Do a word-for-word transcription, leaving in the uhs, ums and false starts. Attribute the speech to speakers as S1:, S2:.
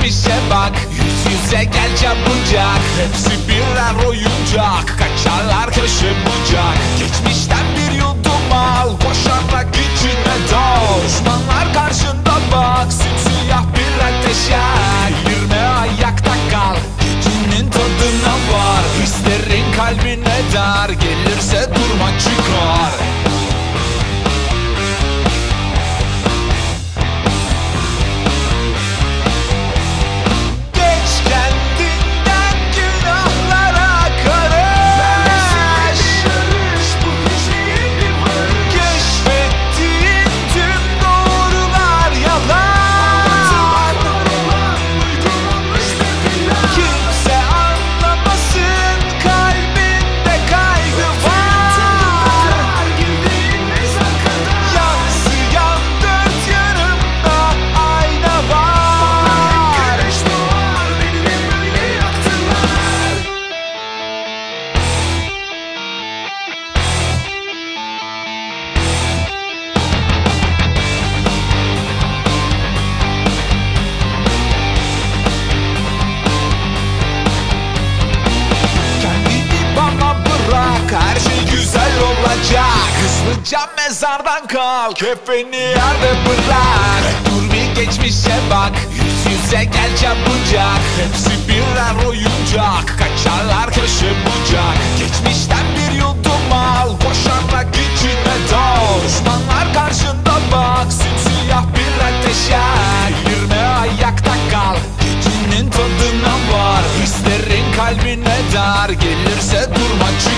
S1: geçmişe bak, yüz yüze gel çabucak. Hepsi birer oyuncak, kaçarlar köşe bucak. Geçmişten bir yudum al, koşarak içine dal. Düşmanlar karşında bak, simsiyah bir ateş yak. Girme ayakta kal, gecenin tadına var. Hislerin kalbine dar, gelirse durma çıkar. Her şey güzel olacak. Hızlıca mezardan kalk, kefeni yerde bırak. Dur bir geçmişe bak, yüz yüze gel çabucak. Hepsi birer oyuncak, kaçarlar köşe bucak. Geçmişten bir yudum al, koşarak içine dal. Düşmanlar karşında bak, simsiyah bir ateş yak. Girme ayakta kal, gecenin tadına var. Hislerin kalbine dar, gelirse durma çık.